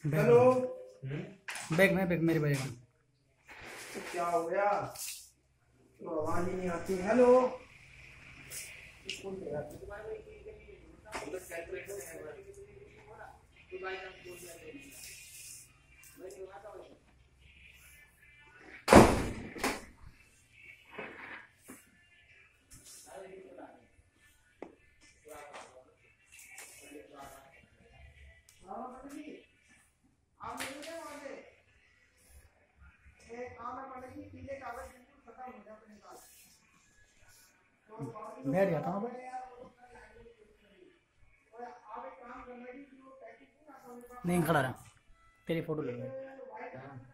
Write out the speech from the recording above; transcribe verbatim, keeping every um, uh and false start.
Hello. Bag में bag मेरे bag में क्या हो गया? तो आवाज ही नहीं आती। हेलो। बैठ जाता हूँ। नहीं खड़ा रहा, तेरी फोटो ले